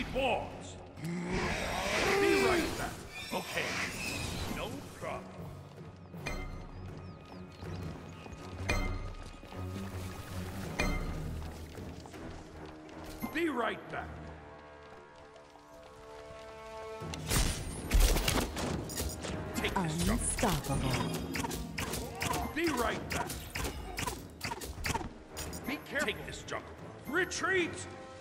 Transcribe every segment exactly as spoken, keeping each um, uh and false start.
boards. Be right back. Okay. No problem. Be right back. Take this jump. Unstoppable. Be right back. Be careful. Take this jump. Retreat!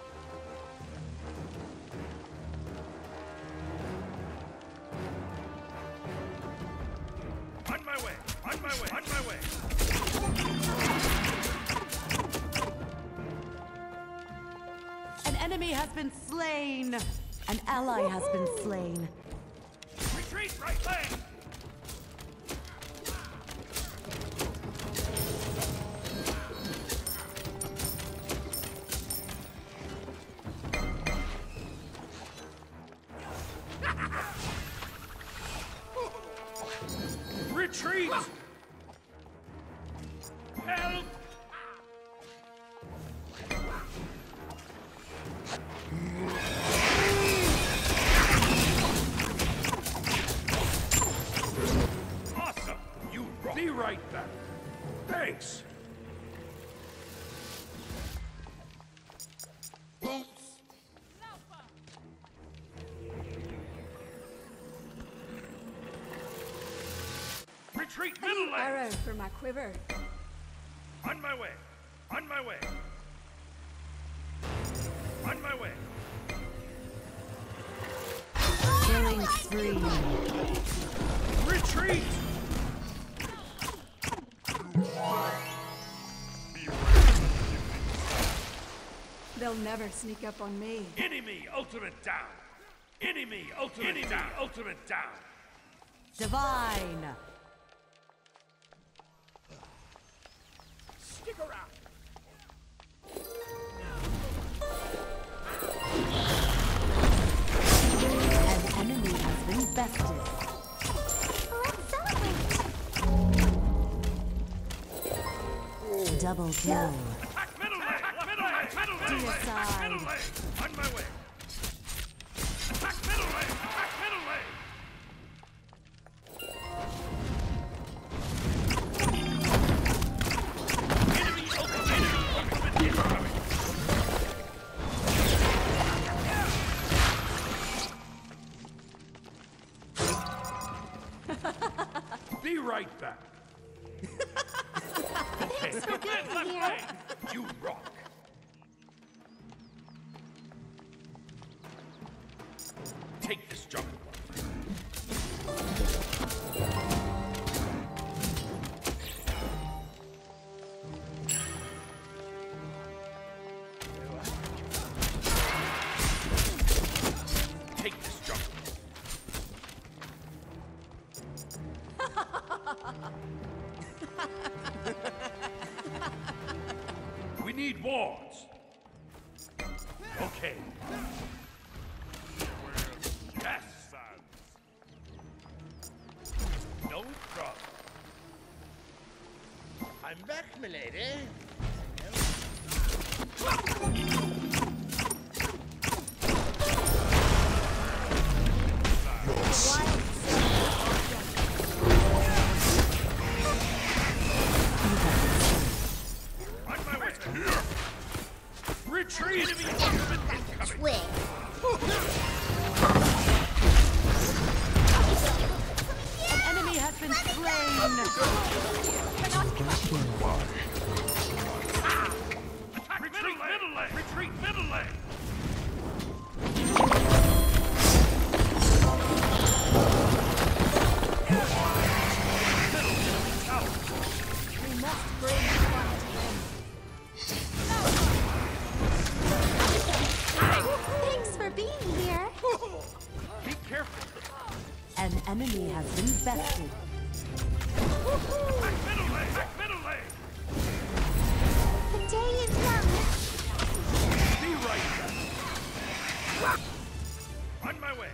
On my way. On my way. On my way. An enemy has been slain. An ally has been slain. Retreat, right lane! Retreat! Help! Awesome! You rock! Be right back. Thanks! Oops! Retreat, middle lane! Arrow for my quiver. On my way! On my way! On my way! Killing spree. Retreat! They'll never sneak up on me. Enemy ultimate down! Enemy ultimate Enemy down! Ultimate down! Divine. Stick around! An enemy has been bested. Let's celebrate! Double kill. Attack middle lane! Middle lane! Middle lane! To the Attack side. middle lane! On my way! Attack middle lane! Attack middle lane! Enemy ultimate! Enemy ultimate incoming! Be right back. Okay. Thanks for being Left here. lane. You rock. Take this jump. Take this jump. We need wards. Okay. Yes, son. No problem. I'm back, milady. On my way. Retreat! Enemy ultimate incoming. Twig. An enemy has been slain. Attack Retreat middle lane. Retreat middle lane. Middle enemy tower. We must bring the fight to him. Thanks for being here. Be careful. An enemy has been bested. Attack middle lane. Attack middle lane. The day is young. Be right back. On my way.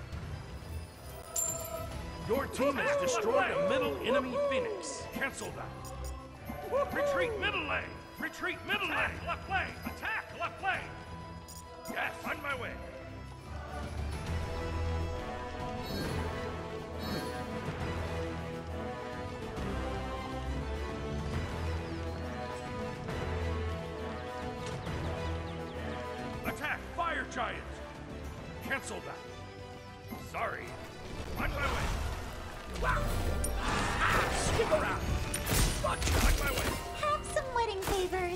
Your team has destroyed a middle enemy Phoenix. Cancel that. Retreat middle lane. Retreat middle lane. Left lane. Attack left lane. Yes, on my way. giant! Cancel that! Sorry. On my way! Wow! Ah, skip around! Watch on my way! Have some wedding favors.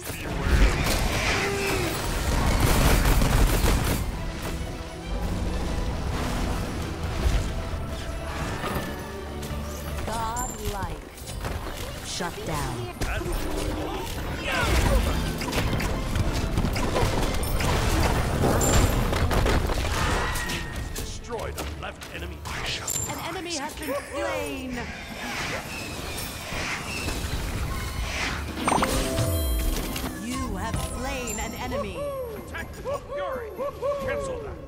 Godlike. Shut down. Destroyed a left enemy. An enemy has been slain. You have slain an enemy. Attack the Fury! Cancel that!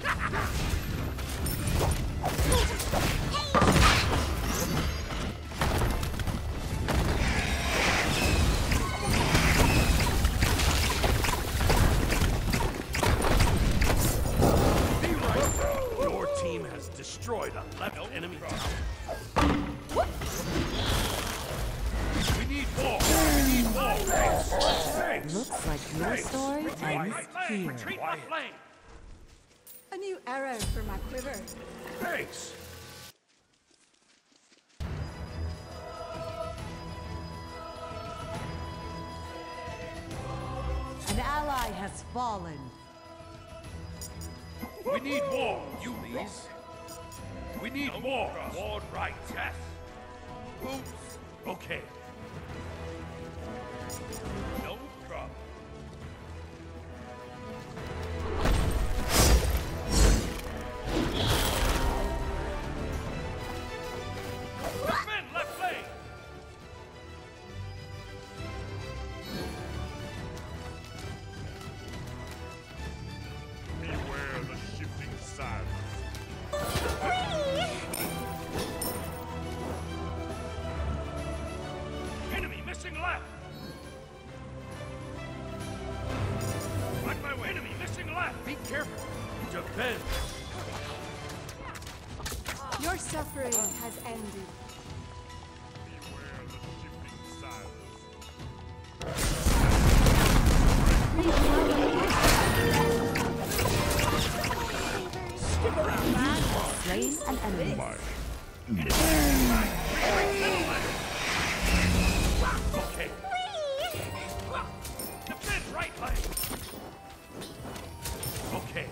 Be right. Your team has destroyed a left enemy tower. We need more! We need more! Thanks! Thanks! Looks like your Thanks. story Retreat ends my flame! here. Retreat my flame! A new arrow for my quiver. Thanks! An ally has fallen. We need more, you please. We need more. Ward right, yes. Oops. Okay. No problem. Defend left lane. Beware the shifting sands. Enemy missing left. On my way. Enemy missing left. Be careful. Defend. Your suffering has ended. Beware the shifting sands. Slain an enemy. Okay. Defend right lane. Okay.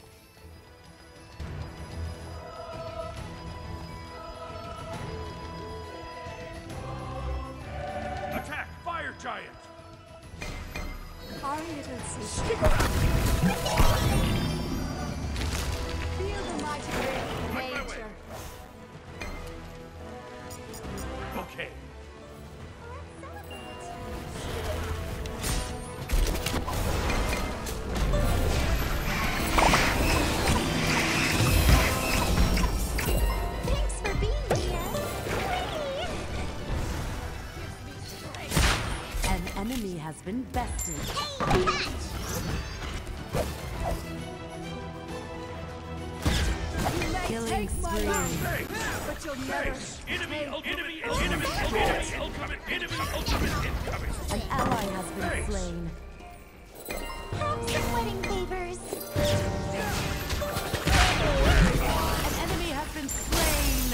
Attack fire giant. Our little sister. Feel the mighty weight of my way. nature. Okay. Thanks for being here. An enemy has been bested. Hey, catch! You may Killing take my spree. life, Thanks. but you'll never Thanks. Enemy, take enemy, enemy, enemy, enemy, ultimate, enemy, ultimate incoming. An ally has been Thanks. slain. Have some wedding favors. An enemy has been slain.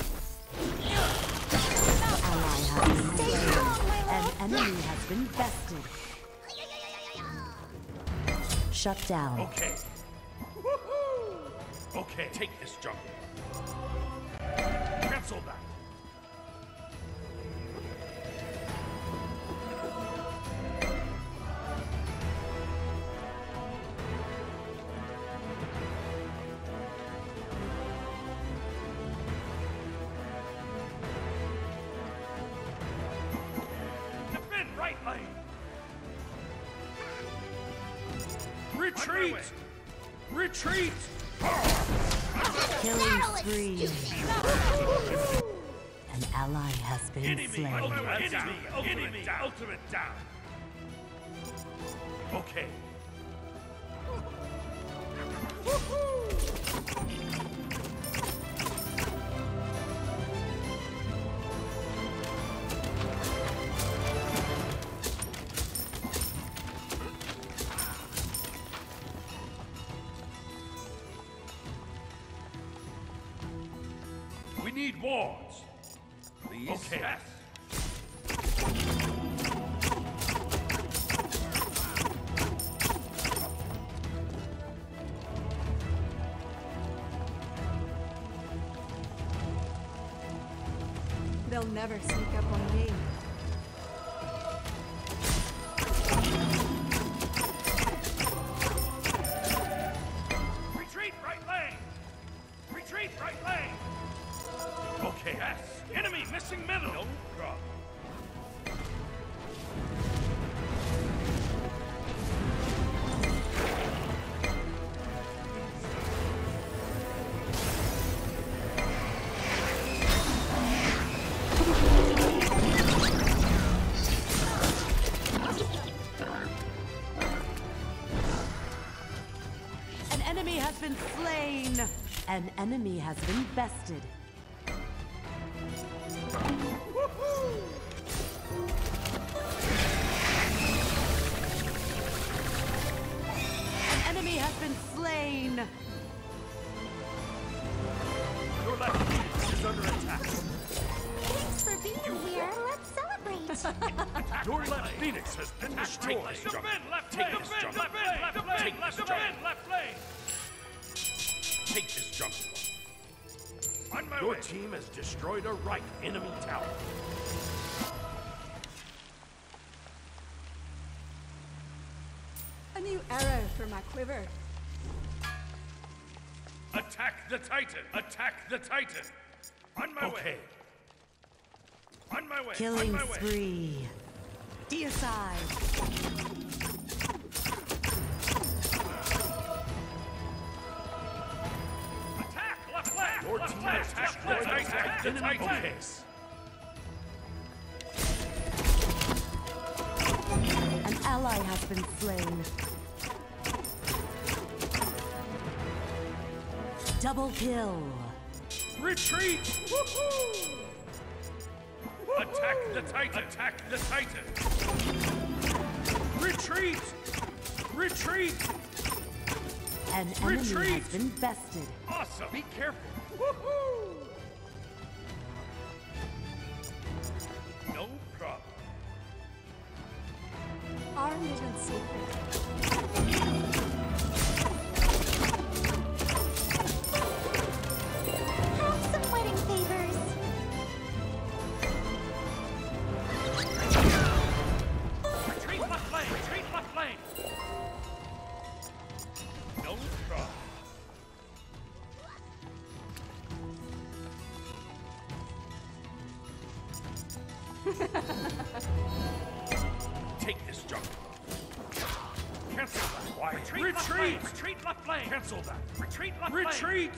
Ally has been Stay slain. strong, my An love. enemy has been bested. Shut down. Okay. Woohoo! Okay, take this jungle. Cancel that. Defend right lane. Retreat! Retreat! Killing spree. An ally has been Enemy, slain. ultimate down. Enemy, ultimate down. Okay. We need wards. Please? Okay. Yes. They'll never sneak up on me. Retreat right lane. Retreat right lane. Okay. Yes. Enemy missing middle. No problem. An enemy has been slain. An enemy has been bested. An enemy has been slain. Your left flank is under attack. Thanks for being here. Let's celebrate. Your left Phoenix has been destroyed. Defend left lane. Defend left lane. Left lane. Defend left lane. Take this jump. On my Your way. team has destroyed a right enemy tower. A new arrow for my quiver. Attack the Titan. Attack the Titan. On my Okay. way. On my way. Killing On my way. spree. Deicide. Attack left lane. Your left team lane. has Attack destroyed the a Titan. right The enemy Titan. base. An ally has been slain. Double kill. Retreat. Woohoo! Attack the Titan. Attack the Titan. Retreat. Retreat. An enemy Retreat! has been bested. Awesome. Be careful. Woohoo! No problem. Armed and secret. Have some wedding favors. Retreat left lane. Retreat left lane. No problem. Take this jump. Cancel that. Why? Retreat. Retreat. Left lane. Retreat left lane. Cancel that. Retreat left lane. Retreat.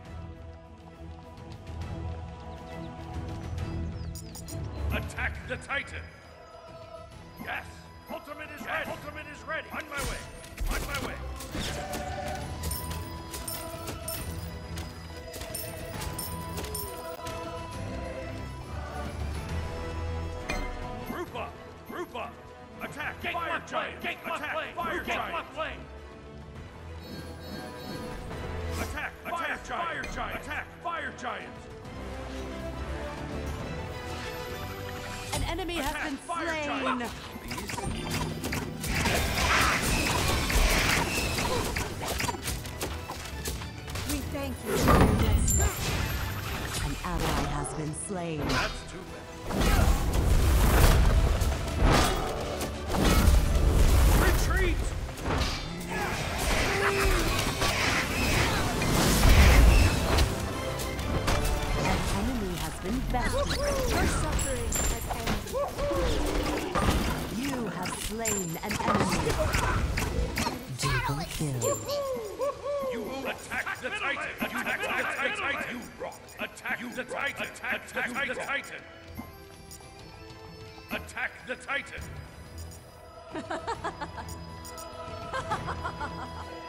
Attack the Titan. Yes. Ultimate is ready. Ultimate is ready. On my way. On my way. Group up. Group up. Attack. Gate fire giant. Gate left lane. Fire giant. Left lane. Attack. Attack. Fire giant. Attack. Fire giant. An enemy has Attack, been fire slain. giant. We thank you for your blessing. An ally has been slain. That's too bad. Retreat! An enemy has been bested. Your suffering has ended. You have slain an enemy. Double kill. You attack the Titan! Attack the Titan! You rock! Attack the Titan! Attack the Titan! Attack the Titan!